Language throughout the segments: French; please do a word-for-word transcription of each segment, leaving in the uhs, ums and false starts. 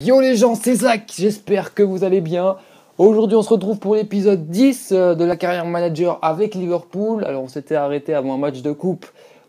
Yo les gens, c'est Zach, j'espère que vous allez bien. Aujourd'hui on se retrouve pour l'épisode dix de la carrière manager avec Liverpool. Alors on s'était arrêté avant un match de coupe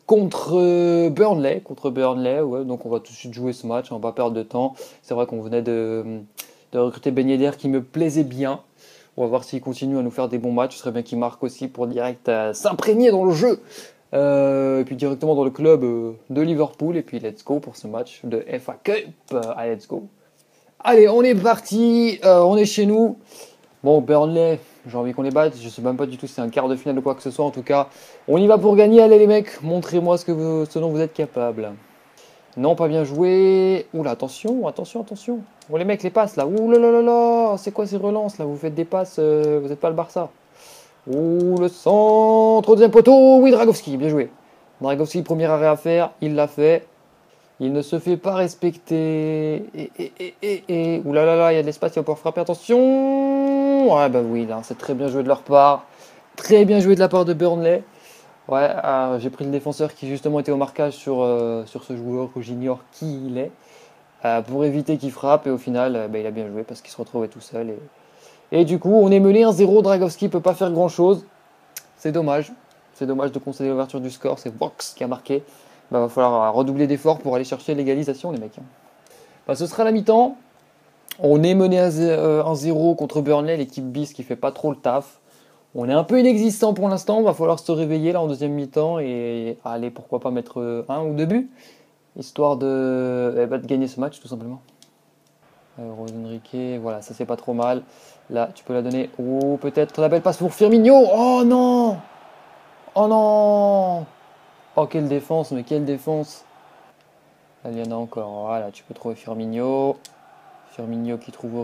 contre Burnley, contre Burnley, ouais, donc on va tout de suite jouer ce match, on va pas perdre de temps. C'est vrai qu'on venait de, de recruter Ben Yedder qui me plaisait bien. On va voir s'il continue à nous faire des bons matchs, ce serait bien qu'il marque aussi pour direct euh, s'imprégner dans le jeu. Euh, et puis directement dans le club euh, de Liverpool, et puis let's go pour ce match de F A Cup. Euh, allez, let's go. Allez, on est parti, euh, on est chez nous. Bon, Burnley, j'ai envie qu'on les batte. Je sais même pas du tout si c'est un quart de finale ou quoi que ce soit. En tout cas, on y va pour gagner. Allez les mecs, montrez-moi ce, que vous, ce dont vous êtes capables. Non, pas bien joué. Oula, attention, attention, attention. Bon les mecs, les passes là. Ouh là là là là. C'est quoi ces relances là? Vous faites des passes, euh, vous n'êtes pas le Barça. Ouh, le centre, deuxième poteau. Oui, Dragowski, bien joué. Dragowski, premier arrêt à faire, il l'a fait. Il ne se fait pas respecter. Et, et, et, et, et. Ouh là là là, il y a de l'espace, il va pouvoir frapper. Attention. Ouais, bah oui, là, c'est très bien joué de leur part. Très bien joué de la part de Burnley. Ouais, euh, j'ai pris le défenseur qui justement était au marquage sur, euh, sur ce joueur que j'ignore qui il est. Euh, pour éviter qu'il frappe. Et au final, euh, bah, il a bien joué parce qu'il se retrouvait tout seul. Et, et du coup, on est mené un zéro. Dragowski ne peut pas faire grand chose. C'est dommage. C'est dommage de concéder l'ouverture du score. C'est Vox qui a marqué. Bah, va falloir redoubler d'efforts pour aller chercher l'égalisation, les mecs. Bah, ce sera la mi-temps. On est mené à un zéro contre Burnley, l'équipe bis qui fait pas trop le taf. On est un peu inexistant pour l'instant. Va falloir se réveiller là en deuxième mi-temps et allez, pourquoi pas mettre un ou deux buts, histoire de, eh ben, de gagner ce match tout simplement. Euh, Rosenrique, voilà, ça c'est pas trop mal. Là, tu peux la donner. Oh, peut-être la belle passe pour Firmino. Oh non! Oh non! Oh, quelle défense, mais quelle défense! Là, il y en a encore. Voilà, tu peux trouver Firmino. Firmino qui trouve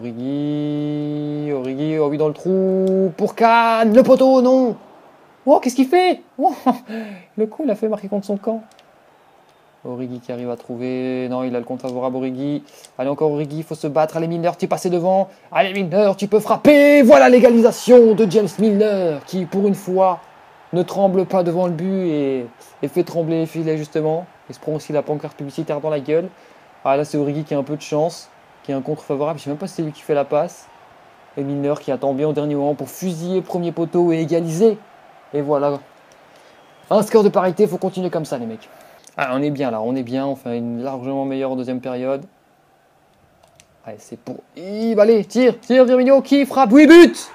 Origi. Origi, oh oui, dans le trou. Pour Cannes, le poteau, non! Oh, qu'est-ce qu'il fait? Oh, le coup, il a fait marquer contre son camp. Origi qui arrive à trouver. Non, il a le compte favorable, Origi. Allez, encore Origi, il faut se battre. Allez, Milner, tu es passé devant. Allez, Milner, tu peux frapper. Voilà l'égalisation de James Milner qui, pour une fois, ne tremble pas devant le but et, et fait trembler les filets justement. Il se prend aussi la pancarte publicitaire dans la gueule. Ah là c'est Origi qui a un peu de chance, qui a un contre favorable. Je sais même pas si c'est lui qui fait la passe. Et Milner qui attend bien au dernier moment pour fusiller premier poteau et égaliser. Et voilà. Un score de parité, il faut continuer comme ça les mecs. Ah, on est bien là, on est bien. On fait une largement meilleure deuxième période. Allez, c'est pour Yves. Allez, tire, tire Firmino qui frappe. Oui, but!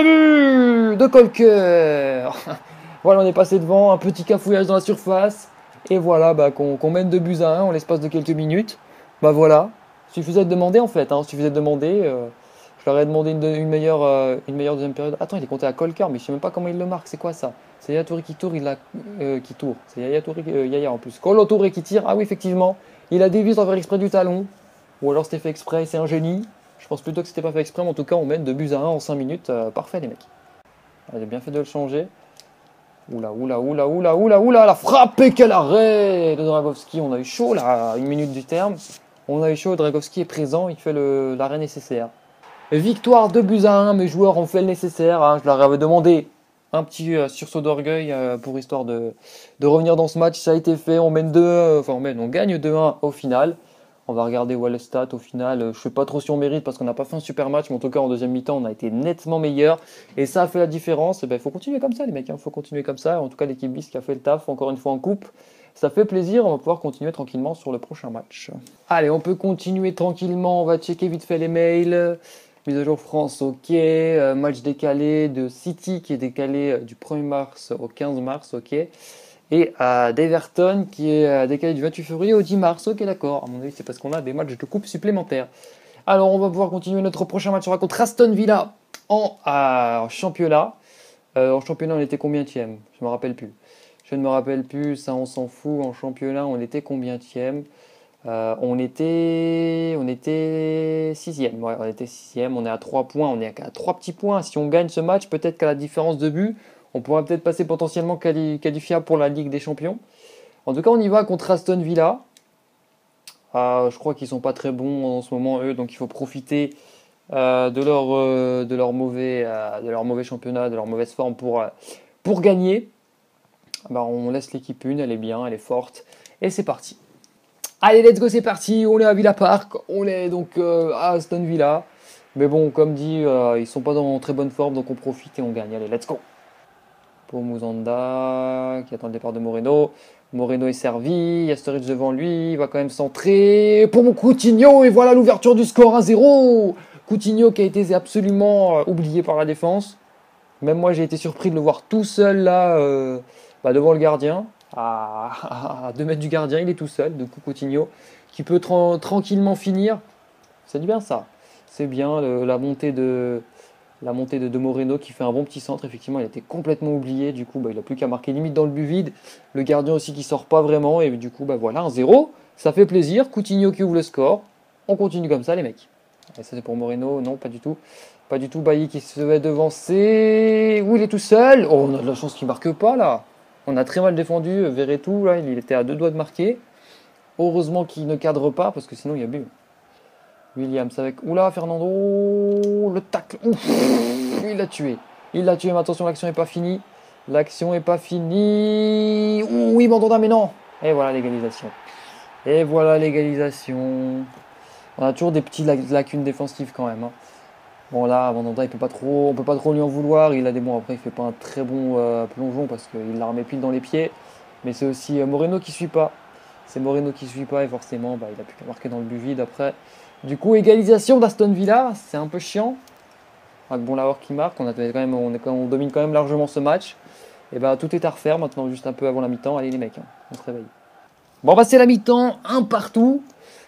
Le but de Colker. Voilà, on est passé devant, un petit cafouillage dans la surface. Et voilà, bah, qu'on qu'on mène deux buts à un en l'espace de quelques minutes. Bah voilà, suffisait de demander en fait. Hein, suffisait de demander. Euh, je leur ai demandé une, une, meilleure, euh, une meilleure deuxième période. Attends, il est compté à Colker, mais je sais même pas comment il le marque. C'est quoi ça? C'est Yaya Touré qui tourne, il a, euh, qui tourne. C'est Yaya Touré, euh, Yaya en plus. Kolo Touré qui tire. Ah oui, effectivement, il a dévié sans faire exprès du talon. Ou alors c'était fait exprès, c'est un génie. Je pense plutôt que c'était pas fait exprès, mais en tout cas, on mène deux buts à un en cinq minutes. Euh, parfait, les mecs. Ah, j'ai bien fait de le changer. Oula, oula, oula, oula, oula, oula, la frappe et quel arrêt de Dragowski. On a eu chaud là, à une minute du terme. On a eu chaud, Dragowski est présent, il fait le, l'arrêt nécessaire. Victoire deux buts à un, mes joueurs ont fait le nécessaire. Hein. Je leur avais demandé un petit euh, sursaut d'orgueil euh, pour histoire de, de revenir dans ce match. Ça a été fait, on mène deux, euh, enfin on mène, on gagne deux un au final. On va regarder Wallstat au final. Je ne sais pas trop si on mérite parce qu'on n'a pas fait un super match, mais en tout cas en deuxième mi-temps on a été nettement meilleur et ça a fait la différence. Il ben, faut continuer comme ça les mecs, il hein. faut continuer comme ça. En tout cas l'équipe bis qui a fait le taf encore une fois en coupe. Ça fait plaisir, on va pouvoir continuer tranquillement sur le prochain match. Allez, on peut continuer tranquillement, on va checker vite fait les mails. Mise à jour France, ok. Euh, match décalé de City qui est décalé euh, du premier mars au quinze mars, ok. Et à d'Everton qui est décalé du vingt-huit février au dix mars. Ok, d'accord. À mon avis, c'est parce qu'on a des matchs de coupe supplémentaires. Alors, on va pouvoir continuer notre prochain match. On sera contre Aston Villa en, à, en championnat. Euh, en championnat, on était combienième? Je ne me rappelle plus. Je ne me rappelle plus. Ça, on s'en fout. En championnat, on était combienième? euh, On était, on était sixième. Ouais, on était sixième. On est à trois points. On est à trois petits points. Si on gagne ce match, peut-être qu'à la différence de but, on pourra peut-être passer potentiellement quali- qualifiable pour la Ligue des Champions. En tout cas, on y va contre Aston Villa. Euh, je crois qu'ils sont pas très bons en ce moment, eux, donc il faut profiter euh, de, leur, euh, de, leur mauvais, euh, de leur mauvais championnat, de leur mauvaise forme pour, euh, pour gagner. Bah, on laisse l'équipe une, elle est bien, elle est forte. Et c'est parti. Allez, let's go, c'est parti. On est à Villa Park. On est donc euh, à Aston Villa. Mais bon, comme dit, euh, ils sont pas dans très bonne forme, donc on profite et on gagne. Allez, let's go. Pour Musonda, qui attend le départ de Moreno. Moreno est servi. Il y a Sturridge devant lui. Il va quand même centrer. Pour mon Coutinho. Et voilà l'ouverture du score un zéro. Coutinho qui a été absolument euh, oublié par la défense. Même moi, j'ai été surpris de le voir tout seul là, euh, bah, devant le gardien. À, deux mètres du gardien, il est tout seul. Du coup, Coutinho qui peut tra tranquillement finir. C'est bien ça. C'est bien le, la montée de la montée de, de Moreno qui fait un bon petit centre. Effectivement, il a été complètement oublié. Du coup, bah, il n'a plus qu'à marquer limite dans le but vide. Le gardien aussi qui sort pas vraiment. Et du coup, bah, voilà, un zéro. Ça fait plaisir. Coutinho qui ouvre le score. On continue comme ça, les mecs. Et ça, c'est pour Moreno. Non, pas du tout. Pas du tout. Bailly qui se fait devancer. Où il est tout seul. Oh, on a de la chance qu'il marque pas là. On a très mal défendu. Verretou, là, il était à deux doigts de marquer. Heureusement qu'il ne cadre pas parce que sinon il y a but. Williams avec. Oula, Fernando. Le tacle. Ouf, il l'a tué. Il l'a tué, mais attention, l'action n'est pas finie. L'action n'est pas finie. Ouh, oui, Mandanda, mais non. Et voilà l'égalisation. Et voilà l'égalisation. On a toujours des petites lacunes défensives quand même. Hein. Bon là, Mandanda, il peut pas trop, on peut pas trop lui en vouloir. Il a des bons. Après, il fait pas un très bon euh, plongeon parce qu'il l'a remis pile dans les pieds. Mais c'est aussi euh, Moreno qui suit pas. C'est Moreno qui suit pas et forcément, bah, il a plus qu'à marquer dans le but vide après. Du coup, égalisation d'Aston Villa, c'est un peu chiant. Avec Bonlahor qui marque, on, a quand même, on, est, on domine quand même largement ce match. Et bah tout est à refaire maintenant, juste un peu avant la mi-temps. Allez les mecs, hein, on se réveille. Bon bah c'est la mi-temps, un partout.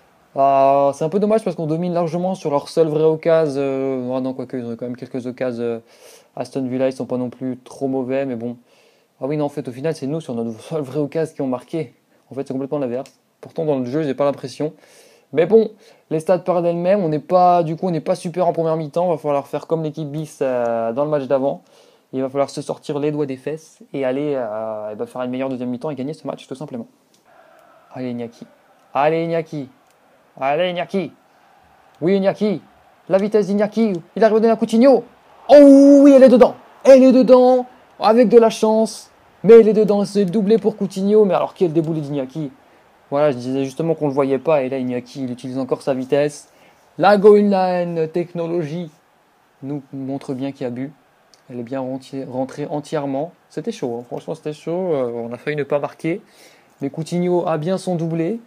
Euh, c'est un peu dommage parce qu'on domine largement sur leur seule vraie occasion. Euh, ah non, quoique, ils ont quand même quelques occasions. Euh, Aston Villa, ils sont pas non plus trop mauvais, mais bon. Ah oui, non, en fait, au final, c'est nous sur notre seule vraie occasion qui ont marqué. En fait, c'est complètement l'inverse. Pourtant, dans le jeu, j'ai pas l'impression. Mais bon, les stats parlent d'elles-mêmes. On n'est pas, du coup, on n'est pas super en première mi-temps. Il va falloir faire comme l'équipe bis euh, dans le match d'avant. Il va falloir se sortir les doigts des fesses et aller euh, et bah, faire une meilleure deuxième mi-temps et gagner ce match, tout simplement. Allez, Iñaki. Allez, Iñaki. Allez, Iñaki. Oui, Iñaki. La vitesse d'Iñaki. Il arrive à donner à Coutinho. Oh oui, elle est dedans. Elle est dedans. Avec de la chance. Mais elle est dedans. C'est doublé pour Coutinho. Mais alors, quel déboulé d'Iñaki. Voilà, je disais justement qu'on ne le voyait pas. Et là, Iñaki, il utilise encore sa vitesse. La goal line technologie nous montre bien qu'il y a but. Elle est bien rentrée entièrement. C'était chaud. Hein. Franchement, c'était chaud. On a failli ne pas marquer. Mais Coutinho a bien son doublé.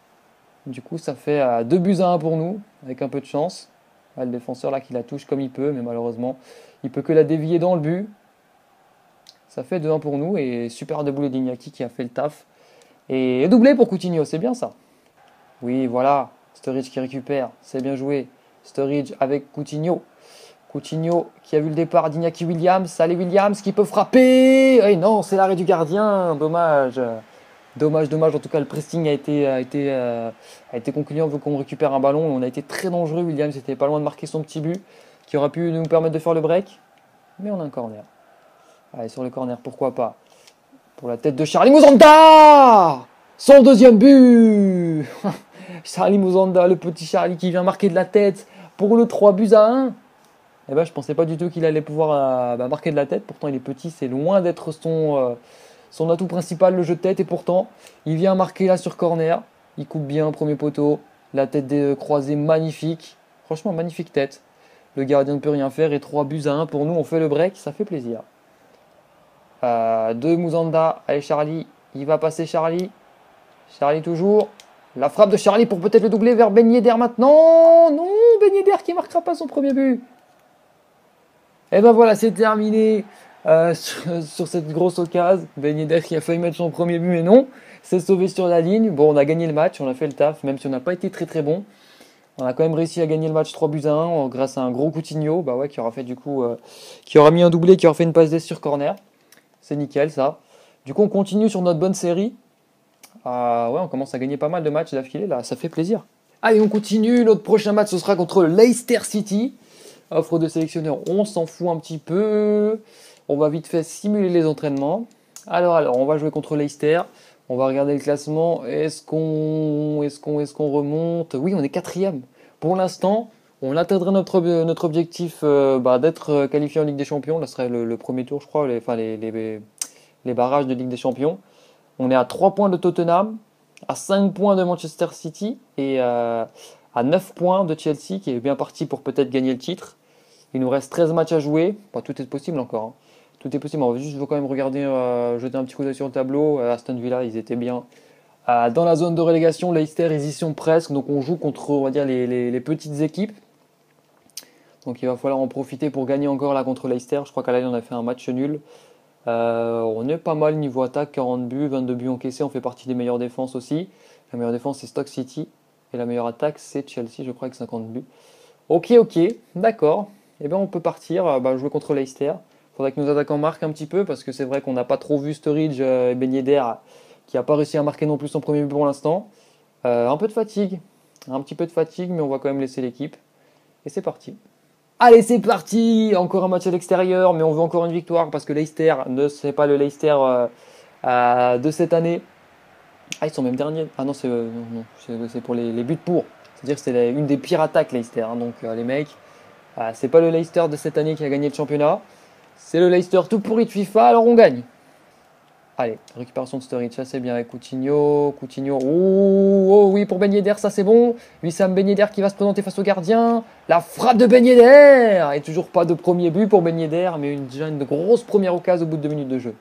Du coup, ça fait deux buts à un pour nous, avec un peu de chance. Le défenseur là qui la touche comme il peut, mais malheureusement, il peut que la dévier dans le but. Ça fait deux un pour nous et super déboulé d'Iñaki qui a fait le taf. Et doublé pour Coutinho, c'est bien ça. Oui, voilà, Sturridge qui récupère, c'est bien joué. Sturridge avec Coutinho. Coutinho qui a vu le départ d'Iñaki Williams. Allez Williams qui peut frapper. Eh non, c'est l'arrêt du gardien, dommage. Dommage, dommage. En tout cas, le pressing a été, a été, euh, a été concluant vu qu'on récupère un ballon. On a été très dangereux. Williams était pas loin de marquer son petit but qui aurait pu nous permettre de faire le break. Mais on a un corner. Allez, sur le corner, pourquoi pas. Pour la tête de Charlie Musonda. Son deuxième but. Charlie Musonda, le petit Charlie qui vient marquer de la tête pour le trois buts à un. Eh ben, je pensais pas du tout qu'il allait pouvoir euh, bah, marquer de la tête. Pourtant, il est petit. C'est loin d'être son... Euh, Son atout principal, le jeu de tête, et pourtant, il vient marquer là sur corner. Il coupe bien, premier poteau. La tête des croisés, magnifique. Franchement, magnifique tête. Le gardien ne peut rien faire et trois buts à un pour nous. On fait le break, ça fait plaisir. Euh, de Musonda. Allez, Charlie. Il va passer Charlie. Charlie toujours. La frappe de Charlie pour peut-être le doubler vers Ben Yedder maintenant. Non, Ben Yedder qui ne marquera pas son premier but. Et ben voilà, c'est terminé. Euh, sur, sur cette grosse occasion, Ben Yedder qui a failli mettre son premier but mais non, c'est sauvé sur la ligne. Bon, on a gagné le match, on a fait le taf, même si on n'a pas été très très bon. On a quand même réussi à gagner le match trois buts à un grâce à un gros Coutinho, bah ouais, qui aura fait du coup, euh, qui aura mis un doublé, qui aura fait une passe d'ess sur corner. C'est nickel ça. Du coup, on continue sur notre bonne série. Euh, ouais, on commence à gagner pas mal de matchs d'affilée là, ça fait plaisir. Allez, on continue. Notre prochain match ce sera contre Leicester City. Offre de sélectionneur, on s'en fout un petit peu. On va vite fait simuler les entraînements. Alors, alors, on va jouer contre Leicester. On va regarder le classement. Est-ce qu'on est-ce qu'on, est-ce qu'on remonte? Oui, on est quatrième. Pour l'instant, on atteindrait notre, notre objectif euh, bah, d'être qualifié en Ligue des Champions. Là, ce serait le, le premier tour, je crois, les, enfin, les, les, les barrages de Ligue des Champions. On est à trois points de Tottenham. à cinq points de Manchester City et euh, à neuf points de Chelsea qui est bien parti pour peut-être gagner le titre. Il nous reste treize matchs à jouer. Bon, tout est possible encore, hein. Tout est possible. On va juste je veux quand même regarder, euh, jeter un petit coup d'œil sur le tableau. Euh, Aston Villa, ils étaient bien. Euh, dans la zone de relégation, Leicester, ils y sont presque. Donc on joue contre, on va dire, les, les, les petites équipes. Donc il va falloir en profiter pour gagner encore là contre Leicester. Je crois qu'à l'aller, on a fait un match nul. Euh, on est pas mal niveau attaque, quarante buts, vingt-deux buts encaissés. On fait partie des meilleures défenses aussi. La meilleure défense, c'est Stoke City. Et la meilleure attaque, c'est Chelsea, je crois, avec cinquante buts. Ok, ok, d'accord. Eh bien, on peut partir, euh, bah, jouer contre Leicester. Il faudrait que nos attaquants marquent un petit peu, parce que c'est vrai qu'on n'a pas trop vu Sturridge euh, et Ben Yedder, qui n'a pas réussi à marquer non plus son premier but pour l'instant. Euh, un peu de fatigue, un petit peu de fatigue, mais on va quand même laisser l'équipe. Et c'est parti. Allez, c'est parti. Encore un match à l'extérieur, mais on veut encore une victoire, parce que Leicester, ne c'est pas le Leicester euh, euh, de cette année. Ah, ils sont même derniers. Ah non, c'est euh, non, non, c'est, c'est pour les, les buts pour. C'est-à-dire que c'est la- une des pires attaques, Leicester, hein. Donc euh, les mecs, euh, c'est pas le Leicester de cette année qui a gagné le championnat. C'est le Leicester tout pourri de FIFA, alors on gagne. Allez, récupération de Sturridge, ça c'est bien avec Coutinho. Coutinho, oh, oh oui, pour Ben Yedder, ça c'est bon. Wissam Ben Yedder qui va se présenter face au gardien. La frappe de Ben Yedder. Et toujours pas de premier but pour Ben Yedder, mais une, déjà une grosse première occasion au bout de deux minutes de jeu.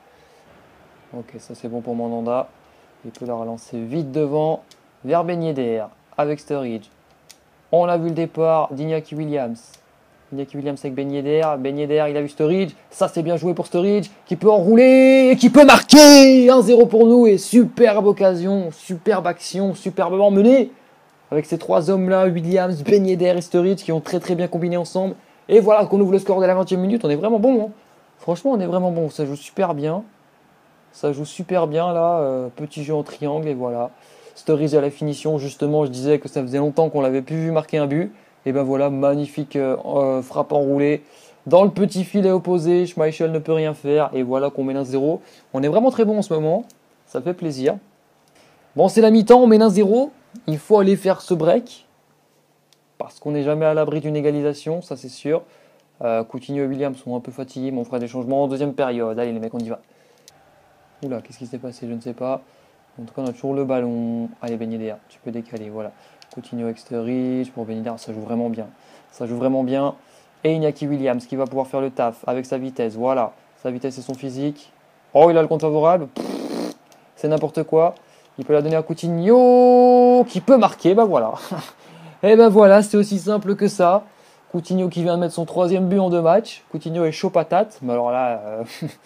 Ok, ça c'est bon pour Mandanda. Il peut la relancer vite devant, vers Ben Yedder, avec Sturridge. On a vu le départ d'Iñaki Williams. Iñaki Williams avec Ben Yedder. Ben Yedder, il a vu Sturridge. Ça, c'est bien joué pour Sturridge, qui peut enrouler et qui peut marquer. un zéro pour nous et superbe occasion, superbe action, superbement menée. Avec ces trois hommes-là, Williams, Ben Yedder et Sturridge, qui ont très très bien combiné ensemble. Et voilà qu'on ouvre le score dès la vingtième minute. On est vraiment bon, hein. Franchement, on est vraiment bon. Ça joue super bien. Ça joue super bien là. Euh, petit jeu en triangle et voilà. Sturridge à la finition. Justement, je disais que ça faisait longtemps qu'on l'avait plus vu marquer un but. Et ben voilà, magnifique euh, euh, frappe enroulée dans le petit filet opposé. Schmeichel ne peut rien faire. Et voilà qu'on mène un zéro. On est vraiment très bon en ce moment. Ça fait plaisir. Bon, c'est la mi-temps, on mène un zéro. Il faut aller faire ce break. Parce qu'on n'est jamais à l'abri d'une égalisation, ça c'est sûr. Euh, Coutinho et Williams sont un peu fatigués, mais on fera des changements en deuxième période. Allez les mecs, on y va. Oula, qu'est-ce qui s'est passé? Je ne sais pas. En tout cas, on a toujours le ballon. Allez, Ben Yedder, tu peux décaler, voilà. Coutinho avec Sturridge pour Ben Yedder, ça joue vraiment bien. Ça joue vraiment bien. Et Iñaki Williams qui va pouvoir faire le taf avec sa vitesse, voilà. Sa vitesse et son physique. Oh, il a le compte favorable. Pff, c'est n'importe quoi. Il peut la donner à Coutinho qui peut marquer, bah voilà. Et ben voilà, c'est aussi simple que ça. Coutinho qui vient de mettre son troisième but en deux matchs. Coutinho est chaud patate, mais alors là... Euh,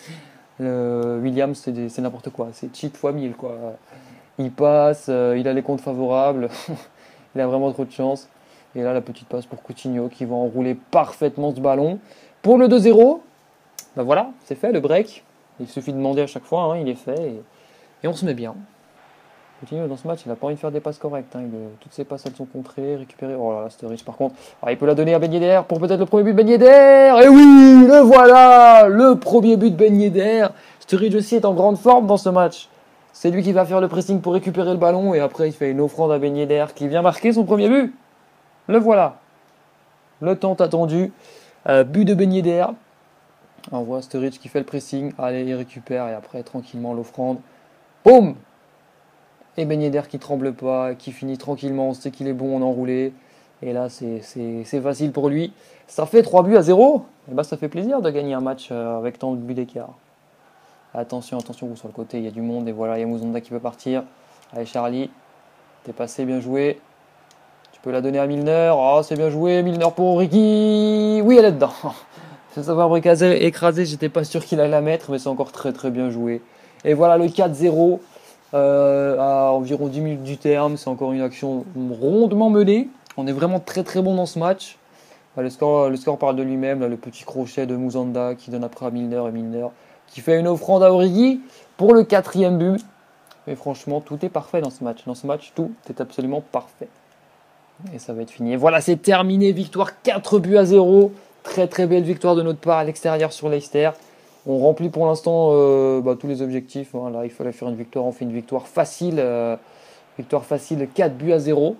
Le Williams, c'est, des, c'est n'importe quoi. C'est cheat fois mille, quoi. Il passe, euh, il a les comptes favorables. Il a vraiment trop de chance. Et là, la petite passe pour Coutinho qui va enrouler parfaitement ce ballon. Pour le deux zéro, ben voilà, c'est fait, le break. Il suffit de demander à chaque fois, hein, il est fait. Et, et on se met bien. Coutinho, dans ce match, il n'a pas envie de faire des passes correctes, hein. Il, toutes ses passes, elles sont contrées, récupérées. Oh là là, Sturridge, par contre. Alors, il peut la donner à Ben Yedder pour peut-être le premier but de Ben Yedder. Et oui, le voilà, le premier but de Ben Yedder. Sturridge aussi est en grande forme dans ce match. C'est lui qui va faire le pressing pour récupérer le ballon. Et après, il fait une offrande à Ben Yedder qui vient marquer son premier but. Le voilà. Le temps attendu. Euh, but de Ben Yedder. On voit Sturridge qui fait le pressing. Allez, il récupère. Et après, tranquillement, l'offrande. Boum! Et Ben Yedder qui tremble pas, qui finit tranquillement, on sait qu'il est bon en enroulé. Et là, c'est, c'est, c'est facile pour lui. Ça fait trois buts à zéro. Et bah, ça fait plaisir de gagner un match euh, avec tant de buts d'écart. Attention, attention, vous sur le côté, il y a du monde. Et voilà, il y a Mouzonda qui peut partir. Allez, Charlie, t'es passé, bien joué. Tu peux la donner à Milner. Oh, c'est bien joué, Milner pour Origi. Oui, elle est dedans. Sans savoir écrasé, j'étais pas sûr qu'il allait la mettre, mais c'est encore très très bien joué. Et voilà le quatre zéro. Euh, à environ dix minutes du terme, c'est encore une action rondement menée. On est vraiment très très bon dans ce match. Le score, le score parle de lui-même, là, le petit crochet de Mouzanda qui donne après à Milner et Milner qui fait une offrande à Origi pour le quatrième but. Mais franchement, tout est parfait dans ce match. Dans ce match, tout est absolument parfait. Et ça va être fini. Et voilà, c'est terminé. Victoire quatre buts à zéro. Très très belle victoire de notre part à l'extérieur sur Leicester. On remplit pour l'instant euh, bah, tous les objectifs. Hein. Là, il fallait faire une victoire. On fait une victoire facile. Euh, victoire facile, quatre buts à zéro.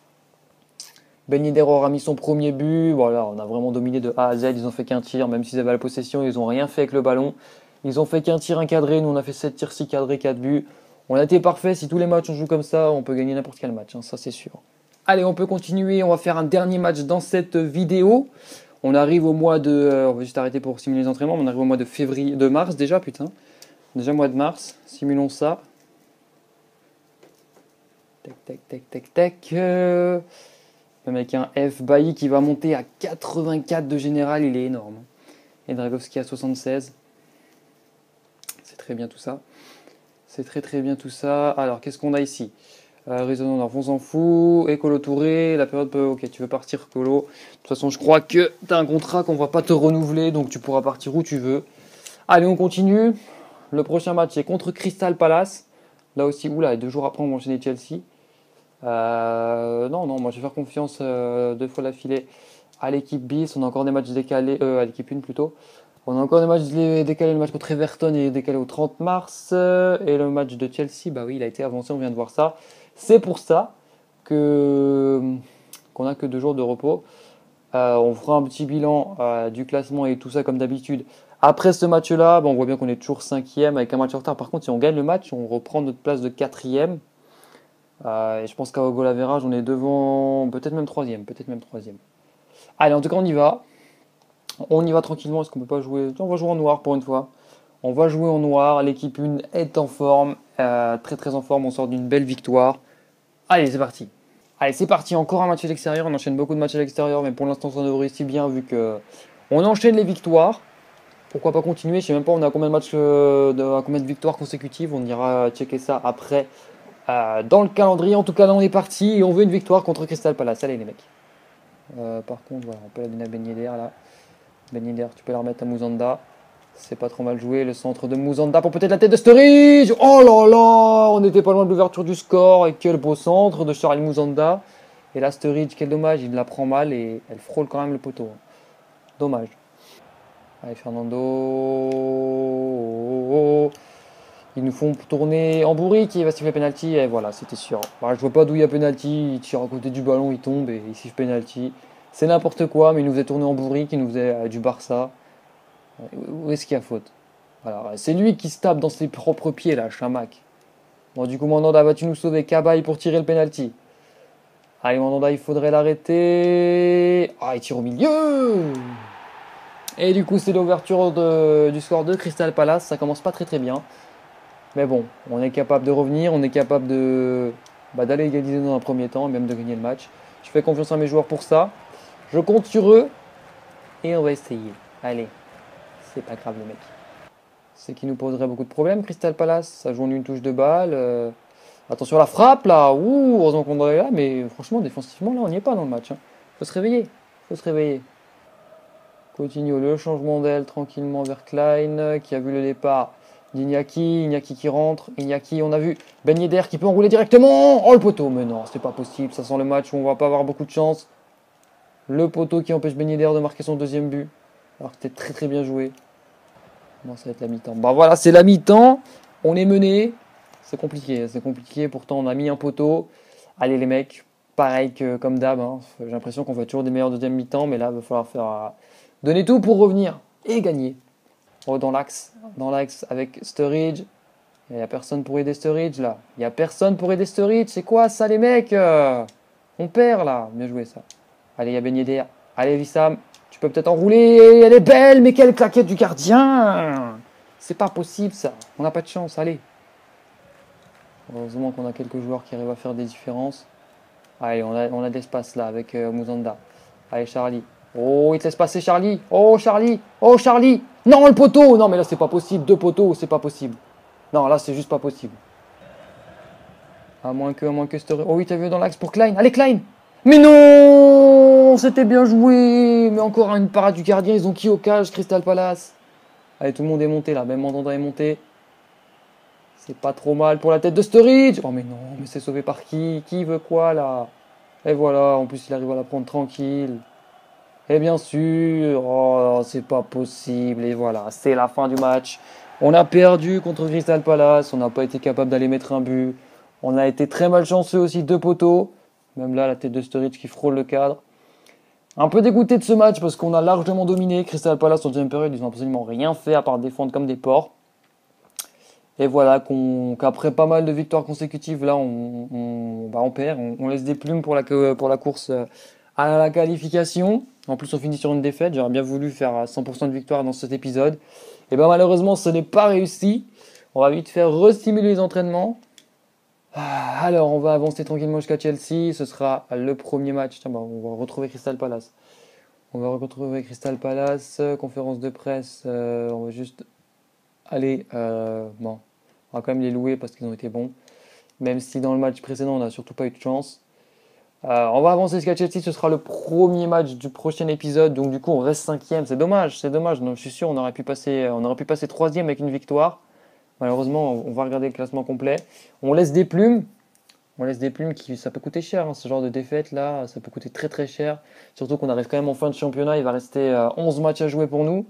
Ben Yedder aura mis son premier but. Voilà, on a vraiment dominé de A à Z. Ils ont fait qu'un tir. Même s'ils avaient la possession, ils n'ont rien fait avec le ballon. Ils ont fait qu'un tir encadré. Nous, on a fait sept tirs, six cadrés, quatre buts. On a été parfait. Si tous les matchs on joue comme ça, on peut gagner n'importe quel match. Hein, ça, c'est sûr. Allez, on peut continuer. On va faire un dernier match dans cette vidéo. On arrive au mois de... Euh, on va juste arrêter pour simuler les entraînements. On arrive au mois de février, de mars déjà, putain. Déjà mois de mars. Simulons ça. Tac, tac, tac, tac, tac. Euh... Même avec un F. Bailly qui va monter à quatre-vingt-quatre de général, il est énorme. Et Dragowski à soixante-seize. C'est très bien tout ça. C'est très très bien tout ça. Alors, qu'est-ce qu'on a ici? euh, Résonant, on s'en fout. Et Colo Touré, la période peut... Ok, tu veux partir, Colo. De toute façon, je crois que tu as un contrat qu'on va pas te renouveler, donc tu pourras partir où tu veux. Allez, on continue. Le prochain match est contre Crystal Palace. Là aussi, oula, deux jours après, on va enchaîner Chelsea. Euh, non, non, moi je vais faire confiance euh, deux fois l'affilée à l'équipe bis. On a encore des matchs décalés, euh, à l'équipe un plutôt. On a encore des matchs décalés, le match contre Everton est décalé au trente mars. Euh, et le match de Chelsea, bah oui, il a été avancé, on vient de voir ça. C'est pour ça que, qu'on n'a que deux jours de repos. Euh, on fera un petit bilan euh, du classement et tout ça comme d'habitude. Après ce match-là, bah, on voit bien qu'on est toujours cinquième avec un match en retard. Par contre, si on gagne le match, on reprend notre place de quatrième. Euh, et je pense qu'à goal average, on est devant, peut-être même troisième, peut-être même troisième. Allez, en tout cas, on y va. On y va tranquillement. Est-ce qu'on peut pas jouer? On va jouer en noir pour une fois. On va jouer en noir. L'équipe un est en forme, euh, très très en forme. On sort d'une belle victoire. Allez, c'est parti. Allez, c'est parti. Encore un match à l'extérieur. On enchaîne beaucoup de matchs à l'extérieur, mais pour l'instant, ça devrait si bien vu que on enchaîne les victoires. Pourquoi pas continuer? Je sais même pas, on a combien de matchs, euh, de, combien de victoires consécutives. On ira checker ça après. Euh, dans le calendrier, en tout cas là on est parti et on veut une victoire contre Crystal Palace. Allez les mecs. Euh, par contre, voilà, on peut la donner à Ben Yedder là. Ben Yedder, tu peux la remettre à Mouzanda. C'est pas trop mal joué. Le centre de Mouzanda pour peut-être la tête de Sturridge. Oh là là, on n'était pas loin de l'ouverture du score. Et quel beau centre de Charlie Mouzanda. Et là Sturridge, quel dommage, il la prend mal et elle frôle quand même le poteau. Dommage. Allez Fernando. Ils nous font tourner en bourrique qui va siffler penalty et voilà, c'était sûr. Bah, je vois pas d'où il y a penalty, il tire à côté du ballon, il tombe et il siffle penalty. C'est n'importe quoi, mais il nous faisait tourner en bourrique, il nous faisait euh, du Barça. Où est-ce qu'il y a faute? Alors, c'est lui qui se tape dans ses propres pieds là, Chamac. Bon, du coup, Mandanda va-tu nous sauver? Cabaye pour tirer le penalty. Allez, Mandanda, il faudrait l'arrêter. Ah, il tire au milieu. Et du coup, c'est l'ouverture du score de Crystal Palace. Ça commence pas très très bien. Mais bon, on est capable de revenir, on est capable de bah, d'aller égaliser dans un premier temps et même de gagner le match. Je fais confiance à mes joueurs pour ça. Je compte sur eux et on va essayer. Allez, c'est pas grave les mecs. C'est qui nous poserait beaucoup de problèmes, Crystal Palace. Ça joue en une touche de balle. Euh... Attention à la frappe là. Ouh, heureusement qu'on est là, mais franchement, défensivement, là, on n'y est pas dans le match. Hein. Faut se réveiller. Faut se réveiller. Coutinho, le changement d'aile tranquillement vers Klein qui a vu le départ d'Iñaki, Iñaki qui rentre, Iñaki, on a vu Ben Yedder qui peut enrouler directement. Oh le poteau, mais non, c'est pas possible, ça sent le match où on va pas avoir beaucoup de chance. Le poteau qui empêche Ben Yedder de marquer son deuxième but, alors que c'était très très bien joué. Bon, ça va être la mi-temps. Bah voilà, c'est la mi-temps, on est mené, c'est compliqué, c'est compliqué, pourtant on a mis un poteau. Allez les mecs, pareil que comme d'hab, hein. J'ai l'impression qu'on fait toujours des meilleurs deuxième mi-temps, mais là il va falloir faire euh, donner tout pour revenir et gagner. Oh, dans l'axe, dans l'axe avec Sturridge. Il n'y a personne pour aider Sturridge là. Il n'y a personne pour aider Sturridge. C'est quoi ça les mecs? On perd là. Bien joué ça. Allez, il y a Ben Yedder. Allez Wissam, tu peux peut-être enrouler. Elle est belle, mais quelle claquette du gardien. C'est pas possible ça. On n'a pas de chance. Allez. Heureusement qu'on a quelques joueurs qui arrivent à faire des différences. Allez, on a, on a de l'espace là avec euh, Mouzanda. Allez Charlie. Oh, il te laisse passer Charlie. Oh Charlie. Oh Charlie. Non, le poteau. Non, mais là, c'est pas possible. Deux poteaux, c'est pas possible. Non, là, c'est juste pas possible. À moins que, à moins que Sturridge. Oh oui, t'as vu dans l'axe pour Klein. Allez, Klein. Mais non, c'était bien joué. Mais encore une parade du gardien. Ils ont qui au cage, Crystal Palace? Allez, tout le monde est monté là. Même Mandanda est monté. C'est pas trop mal pour la tête de Sturridge. Oh, mais non, mais c'est sauvé par qui? Qui veut quoi là? Et voilà, en plus, il arrive à la prendre tranquille. Et bien sûr, oh, c'est pas possible. Et voilà, c'est la fin du match. On a perdu contre Crystal Palace. On n'a pas été capable d'aller mettre un but. On a été très malchanceux aussi, deux poteaux. Même là, la tête de Sturridge qui frôle le cadre. Un peu dégoûté de ce match parce qu'on a largement dominé. Crystal Palace en deuxième période, ils n'ont absolument rien fait à part défendre comme des porcs. Et voilà, qu'on, qu'après pas mal de victoires consécutives, là, on, on, bah, on perd, on, on laisse des plumes pour la, pour la course euh, à la qualification. En plus, on finit sur une défaite. J'aurais bien voulu faire cent pour cent de victoire dans cet épisode. Et ben malheureusement, ce n'est pas réussi. On va vite faire restimuler les entraînements. Ah, Alors, on va avancer tranquillement jusqu'à Chelsea. Ce sera le premier match. Tiens, bah, on va retrouver Crystal Palace. On va retrouver Crystal Palace, euh, conférence de presse. euh, on va juste aller. euh, bon, on va quand même les louer parce qu'ils ont été bons. Même si dans le match précédent, on n'a surtout pas eu de chance. Euh, on va avancer jusqu'à Chelsea. Ce sera le premier match du prochain épisode. Donc, du coup, on reste cinquième. C'est dommage, c'est dommage. Non, je suis sûr, on aurait pu passer, on aurait pu passer troisième avec une victoire. Malheureusement, on va regarder le classement complet. On laisse des plumes. On laisse des plumes qui, ça peut coûter cher, hein, ce genre de défaite là, ça peut coûter très très cher. Surtout qu'on arrive quand même en fin de championnat, il va rester euh, onze matchs à jouer pour nous.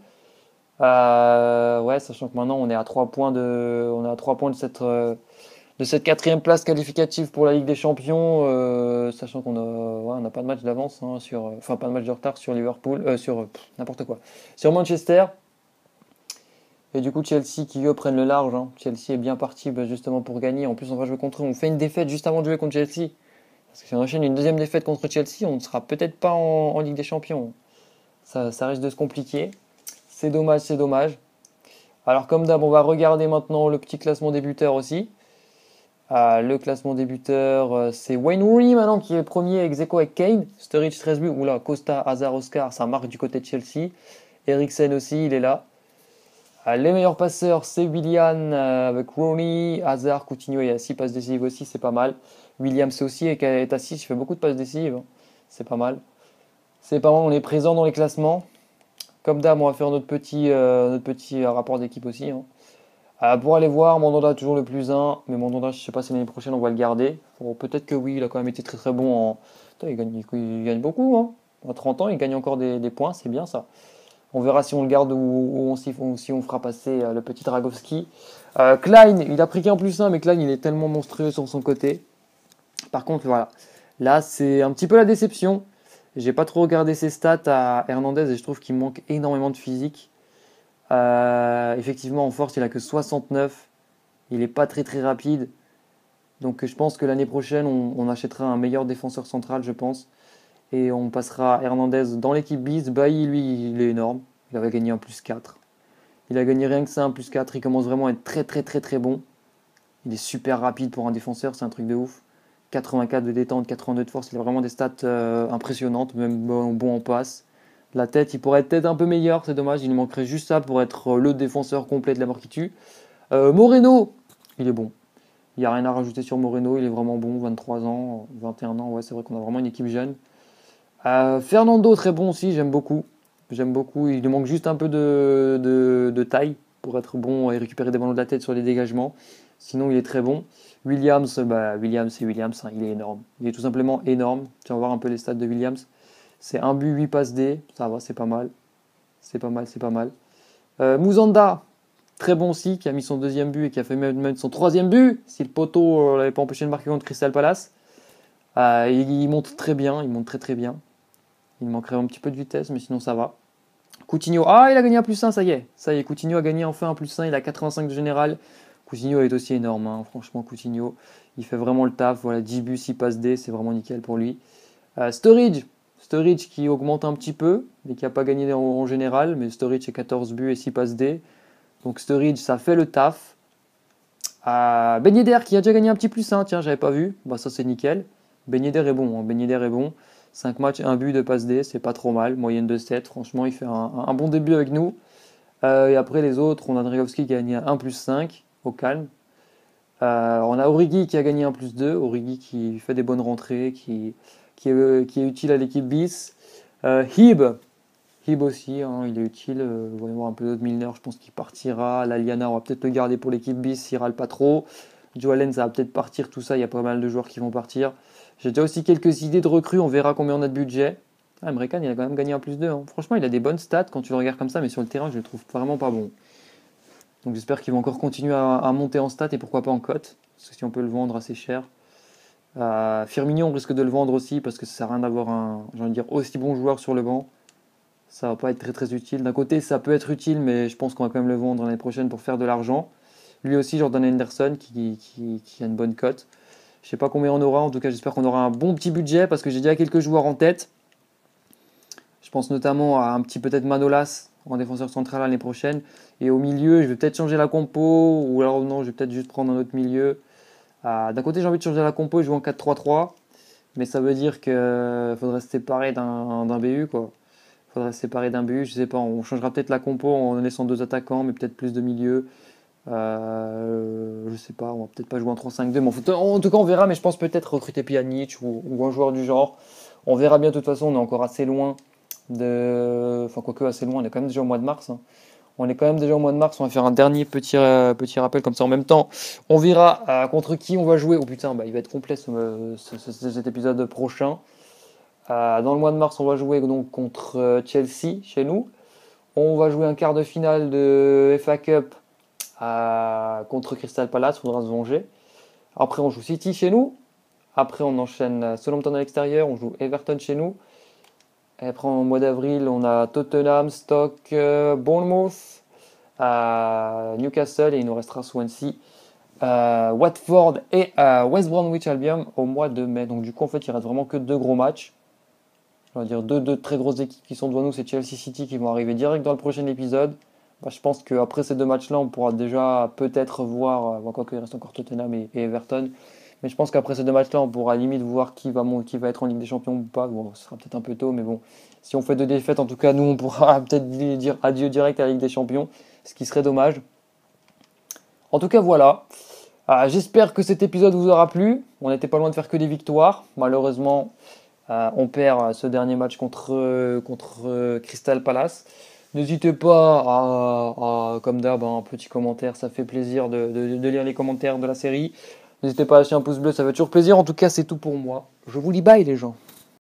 Euh, ouais, sachant que maintenant on est à trois points de, on est à trois points de cette, euh, de cette quatrième place qualificative pour la Ligue des Champions, euh, sachant qu'on a, ouais, on n'a pas de match d'avance, hein, sur, enfin pas de match de retard sur Liverpool, euh, sur pff, n'importe quoi, sur Manchester. Et du coup, Chelsea qui eux prennent le large, hein. Chelsea est bien parti bah, justement pour gagner. En plus, on va jouer contre eux. On fait une défaite juste avant de jouer contre Chelsea. Parce que si on enchaîne une deuxième défaite contre Chelsea, on ne sera peut-être pas en, en Ligue des Champions. Ça, ça risque de se compliquer. C'est dommage, c'est dommage. Alors comme d'hab, on va regarder maintenant le petit classement des buteurs aussi. Euh, le classement des buteurs, euh, c'est Wayne Rooney maintenant qui est premier ex aequo avec Kane. Sturridge treize buts. Oula, Costa, Hazard, Oscar, ça marque du côté de Chelsea. Eriksen aussi, il est là. Euh, les meilleurs passeurs, c'est Willian euh, avec Rooney, Hazard, Coutinho et à six passes décisives aussi, c'est pas mal. Williams aussi est est à six, il fait beaucoup de passes décisives, hein. C'est pas mal. C'est pas mal, on est présent dans les classements. Comme d'hab, on va faire notre petit, euh, notre petit euh, rapport d'équipe aussi, hein. Euh, pour aller voir, Mandanda toujours le plus un, mais Mandanda, je sais pas si l'année prochaine on va le garder. Bon, peut-être que oui, il a quand même été très très bon en. Putain, il gagne, il gagne beaucoup, hein. À trente ans, il gagne encore des, des points, c'est bien ça. On verra si on le garde ou, ou on, si, on, si on fera passer euh, le petit Dragowski. Euh, Klein, il a pris qu'un plus un, mais Klein, il est tellement monstrueux sur son côté. Par contre, voilà. Là, c'est un petit peu la déception. J'ai pas trop regardé ses stats à Hernandez et je trouve qu'il manque énormément de physique. Euh, effectivement, en force, il a que soixante-neuf. Il est pas très très rapide. Donc je pense que l'année prochaine, on, on achètera un meilleur défenseur central, je pense. Et on passera Hernandez dans l'équipe bis. Bailly, lui, il est énorme. Il avait gagné un plus quatre. Il a gagné rien que ça, un plus quatre. Il commence vraiment à être très très très très bon. Il est super rapide pour un défenseur, c'est un truc de ouf. quatre-vingt-quatre de détente, quatre-vingt-deux de force. Il a vraiment des stats euh, impressionnantes, même bon, bon en passe. La tête, il pourrait être peut-être un peu meilleur, c'est dommage. Il lui manquerait juste ça pour être le défenseur complet de la mort qui tue. Euh, Moreno, il est bon. Il n'y a rien à rajouter sur Moreno, il est vraiment bon. vingt-trois ans, vingt et un ans, ouais, c'est vrai qu'on a vraiment une équipe jeune. Euh, Fernando, très bon aussi, j'aime beaucoup. J'aime beaucoup. Il lui manque juste un peu de, de, de taille pour être bon et récupérer des ballons de la tête sur les dégagements. Sinon, il est très bon. Williams, bah, Williams, c'est Williams, hein, il est énorme. Il est tout simplement énorme. Tu vas voir un peu les stats de Williams. C'est un but, huit passes D. Ça va, c'est pas mal. C'est pas mal, c'est pas mal. Euh, Mouzanda, très bon aussi, qui a mis son deuxième but et qui a fait même, même son troisième but. Si le poteau ne l'avait pas empêché de marquer contre Crystal Palace. Euh, il, il monte très bien, il monte très très bien. Il manquerait un petit peu de vitesse, mais sinon ça va. Coutinho, ah, il a gagné un plus un, ça y est. Ça y est, Coutinho a gagné enfin un plus un, il a quatre-vingt-cinq de général. Coutinho est aussi énorme, hein. Franchement, Coutinho, il fait vraiment le taf. Voilà, dix buts, six passes D, c'est vraiment nickel pour lui. Euh, Sturridge, Sturridge qui augmente un petit peu, mais qui n'a pas gagné en, en général. Mais Sturridge, c'est quatorze buts et six passes D. Donc Sturridge, ça fait le taf. Euh, Ben Yedder qui a déjà gagné un petit plus un, tiens, j'avais pas vu. Bah, ça, c'est nickel. Ben Yedder est bon, hein. Ben Yedder est bon. cinq matchs, un but, de passe D, c'est pas trop mal. Moyenne de sept, franchement, il fait un, un bon début avec nous. Euh, et après, les autres, on a Dragowski qui a gagné un plus cinq, au calme. Euh, on a Origi qui a gagné un plus deux. Origi qui fait des bonnes rentrées, qui, qui, est, qui est utile à l'équipe bis. Euh, Hib, Hib aussi, hein, il est utile. Euh, on va y voir un peu de Milner, je pense qu'il partira. Laliana, on va peut-être le garder pour l'équipe bis s'il râle pas trop. Joe Allen, ça va peut-être partir, tout ça. Il y a pas mal de joueurs qui vont partir. J'ai déjà aussi quelques idées de recrues, on verra combien on a de budget. Ah, Emre Can, il a quand même gagné un plus deux, hein. Franchement, il a des bonnes stats quand tu le regardes comme ça, mais sur le terrain, je le trouve vraiment pas bon. Donc j'espère qu'il va encore continuer à, à monter en stats et pourquoi pas en cote, parce que si on peut le vendre assez cher. Euh, Firmino, on risque de le vendre aussi parce que ça sert à rien d'avoir un, j'ai envie de dire, aussi bon joueur sur le banc. Ça va pas être très très utile. D'un côté, ça peut être utile, mais je pense qu'on va quand même le vendre l'année prochaine pour faire de l'argent. Lui aussi, Jordan Henderson, qui, qui, qui a une bonne cote. Je ne sais pas combien on aura, en tout cas j'espère qu'on aura un bon petit budget, parce que j'ai déjà quelques joueurs en tête. Je pense notamment à un petit peut-être Manolas en défenseur central l'année prochaine. Et au milieu, je vais peut-être changer la compo, ou alors non, je vais peut-être juste prendre un autre milieu. Euh, d'un côté, j'ai envie de changer la compo et jouer en quatre trois trois, mais ça veut dire qu'il faudrait se séparer d'un, d'un B U, quoi. Faudrait se séparer d'un B U, je sais pas, on changera peut-être la compo en laissant deux attaquants, mais peut-être plus de milieu. Euh, je sais pas, on va peut-être pas jouer en trois cinq deux, mais en tout cas on verra, mais je pense peut-être recruter Pjanic ou, ou un joueur du genre. On verra bien, de toute façon, on est encore assez loin de... Enfin, quoique assez loin, on est quand même déjà au mois de mars. Hein. On est quand même déjà au mois de mars, on va faire un dernier petit, euh, petit rappel comme ça en même temps. On verra euh, contre qui on va jouer. Oh putain, bah, il va être complet ce, ce, ce, cet épisode prochain. Euh, dans le mois de mars, on va jouer donc contre euh, Chelsea chez nous. On va jouer un quart de finale de F A Cup euh, contre Crystal Palace, il faudra se venger. Après, on joue City chez nous. Après, on enchaîne Southampton à l'extérieur, on joue Everton chez nous. Et après, en mois d'avril, on a Tottenham, Stoke, euh, Bournemouth, euh, Newcastle, et il nous restera Swansea, euh, Watford et euh, West Bromwich Albion au mois de mai. Donc du coup, en fait, il reste vraiment que deux gros matchs. On va dire deux, deux très grosses équipes qui sont devant nous, c'est Chelsea City qui vont arriver direct dans le prochain épisode. Bah, je pense qu'après ces deux matchs-là, on pourra déjà peut-être voir, euh, quoi qu'il reste encore Tottenham et, et Everton, mais je pense qu'après ces deux matchs-là, on pourra limite voir qui va, qui va être en Ligue des Champions ou pas. Bon, ce sera peut-être un peu tôt, mais bon, si on fait deux défaites, en tout cas, nous, on pourra peut-être dire adieu direct à la Ligue des Champions, ce qui serait dommage. En tout cas, voilà. Euh, j'espère que cet épisode vous aura plu. On n'était pas loin de faire que des victoires. Malheureusement, euh, on perd ce dernier match contre, euh, contre euh, Crystal Palace. N'hésitez pas à, à comme d'hab, un petit commentaire. Ça fait plaisir de, de, de lire les commentaires de la série. N'hésitez pas à lâcher un pouce bleu, ça fait toujours plaisir. En tout cas, c'est tout pour moi. Je vous dis bye les gens.